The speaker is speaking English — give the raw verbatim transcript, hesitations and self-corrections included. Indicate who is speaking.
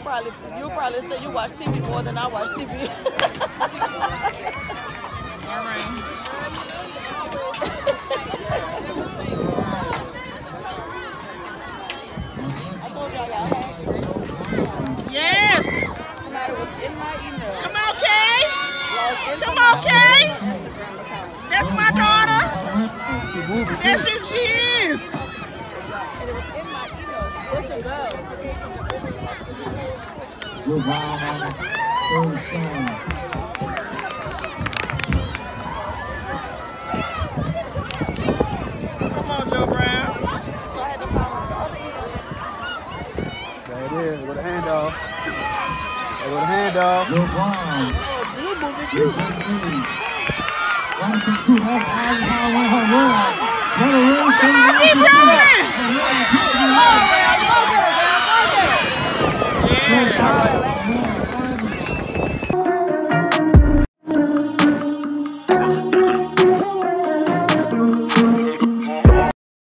Speaker 1: probably you probably say you watch T V more than I watch T V.
Speaker 2: All right. Yes.
Speaker 1: Somebody was in my email.
Speaker 2: Come on, Kay. Come on, Kay. That's my daughter. There she, she is.
Speaker 1: And it was in my email. It's a girl.
Speaker 3: Joe Brown Spartans.
Speaker 2: Come on, Joe Brown.
Speaker 1: So I had to follow the other email.
Speaker 4: There it is, with a handoff. There with a handoff.
Speaker 3: Joe Brown.
Speaker 1: Oh, you moving too.
Speaker 3: Running from two, that's Ivy High, one her run. Runner runs,
Speaker 2: Come on, keep running.
Speaker 1: Go get her, girl. Go get her.
Speaker 2: Yeah.